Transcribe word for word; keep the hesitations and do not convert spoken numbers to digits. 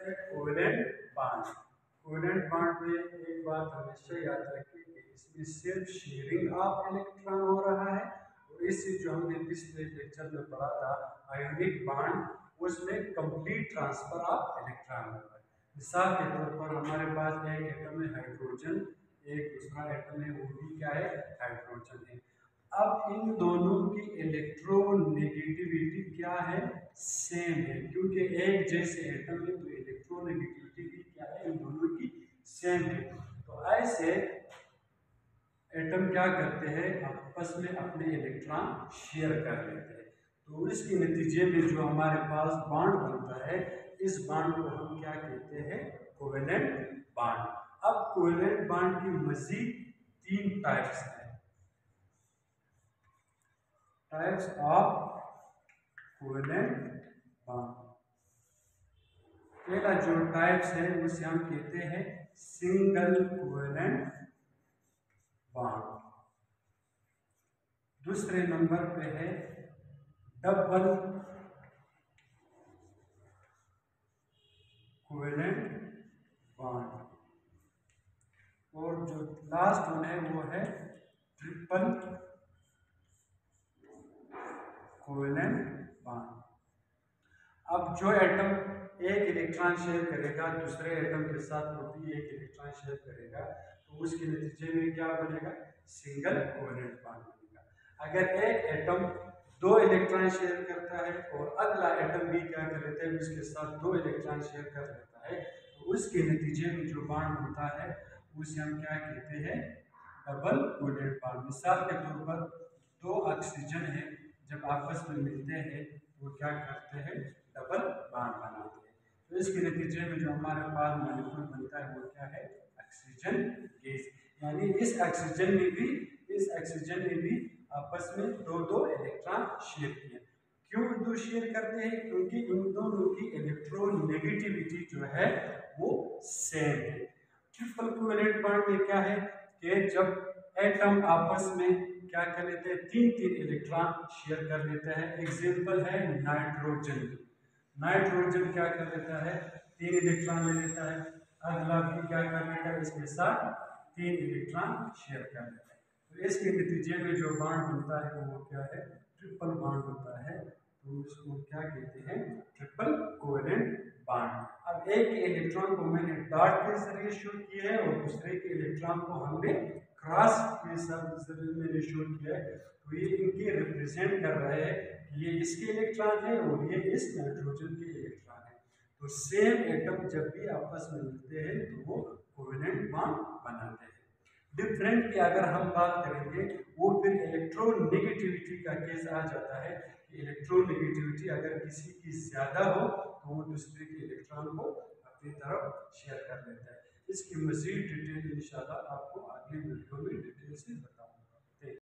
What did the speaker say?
है covalent bond. Covalent bond में एक बात हमेशा याद रखिए कि इसमें सिर्फ शेयरिंग ऑफ इलेक्ट्रॉन हो रहा है, और इससे जो हमने पिछले लेक्चर में पढ़ा था आयोनिक बॉन्ड, उसमें कंप्लीट ट्रांसफर ऑफ इलेक्ट्रॉन होता है। मिसाल के तौर पर हमारे पास एक एटम है हाइड्रोजन, एक दूसरा एटम है वो भी क्या है, हाइड्रोजन है। अब इन दोनों की इलेक्ट्रोनेगेटिविटी क्या है, सेम है, क्योंकि एक जैसे एटम है तो इलेक्ट्रोनेगेटिविटी भी क्या है, इन दोनों की सेम है। तो ऐसे एटम क्या करते हैं, आपस में अपने इलेक्ट्रॉन शेयर कर लेते हैं। तो इसके नतीजे में जो हमारे पास बॉन्ड बनता है, इस बॉन्ड को हम क्या कहते हैं, कोवेलेंट बॉन्ड। अब कोवेलेंट बॉन्ड की मजीद तीन टाइप्स हैं, टाइप्स ऑफ कोवेलेंट बॉन्ड। पहला जो टाइप्स है उसे हम कहते हैं सिंगल कोवेलेंट बॉन्ड। दूसरे नंबर पे है डबल कोवेलेंट बॉन्ड, और जो लास्ट वन है वो है ट्रिपल कोवेलेंट बॉन्ड। अब जो एटम एक इलेक्ट्रॉन शेयर करेगा दूसरे एटम के साथ, वो भी एक इलेक्ट्रॉन शेयर करेगा, तो उसके नतीजे में क्या बनेगा, सिंगल कोवेलेंट बॉन्ड बनेगा। अगर एक एटम दो इलेक्ट्रॉन शेयर करता है और अगला एटम भी क्या कर लेता है, उसके साथ दो इलेक्ट्रॉन शेयर कर लेता है, तो उसके नतीजे में जो बॉन्ड होता है उसे हम क्या कहते हैं, डबल कोवेलेंट बॉन्ड। मिसाल के तौर पर दो ऑक्सीजन है, जब आपस में मिलते हैं तो क्या करते हैं, डबल बॉन्ड बनाते हैं। तो इसके नतीजे में जो हमारे पास मॉलिक्यूल बनता है वो क्या है, ऑक्सीजन गैस। यानी इस ऑक्सीजन में भी इस ऑक्सीजन ने भी आपस में दो दो इलेक्ट्रॉन शेयर किए। क्यों दो शेयर करते हैं, क्योंकि इन दोनों की इलेक्ट्रोनेगेटिविटी जो है वो सेम है। ट्रिपल कोवेलेंट बॉन्ड में क्या है कि जब एटम आपस में क्या कर लेते हैं, तीन तीन इलेक्ट्रॉन शेयर कर लेते हैं। एग्जांपल है नाइट्रोजन। नाइट्रोजन क्या कर लेता है, तीन इलेक्ट्रॉन ले लेता है, अगला भी क्या कर लेता है, इसके साथ तीन इलेक्ट्रॉन शेयर कर लेता है। तो इसके नतीजे में जो बॉन्ड बनता है वो क्या है, ट्रिपल बॉन्ड होता है। तो उसको क्या कहते हैं, ट्रिपल कोवेलेंट बॉन्ड। अब एक के इलेक्ट्रॉन को मैंने डॉट के जरिए शो किया है और दूसरे के इलेक्ट्रॉन को हमने क्रॉस के जरिए शो किया है। तो ये इनके रिप्रेजेंट कर रहे हैं कि ये इसके इलेक्ट्रॉन है और ये इस नाइट्रोजन के इलेक्ट्रॉन है। तो सेम एटम जब भी आपस में मिलते हैं तो वो कोवेलेंट बॉन्ड बनाते हैं। डिफरेंट की अगर हम बात करेंगे, वो फिर इलेक्ट्रोनेगेटिविटी का केस आ जाता है। इलेक्ट्रोनेगेटिविटी अगर किसी की ज्यादा हो तो वो दूसरे के इलेक्ट्रॉन को अपनी तरफ शेयर कर लेता है। इसकी मजीद डिटेल इंशाल्लाह आपको अगली वीडियो में डिटेल से बताऊंगा।